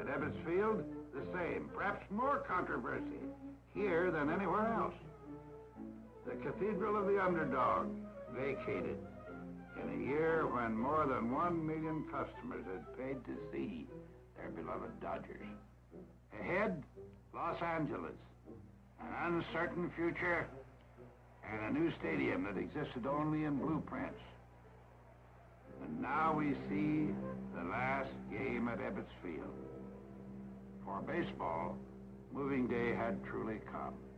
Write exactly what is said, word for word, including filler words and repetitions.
At Ebbets Field, the same, perhaps more controversy here than anywhere else. The Cathedral of the Underdog, vacated in a year when more than one million customers had paid to see their beloved Dodgers. Ahead, Los Angeles, an uncertain future, and a new stadium that existed only in blueprints. And now we see the last game at Ebbets Field. For baseball, moving day had truly come.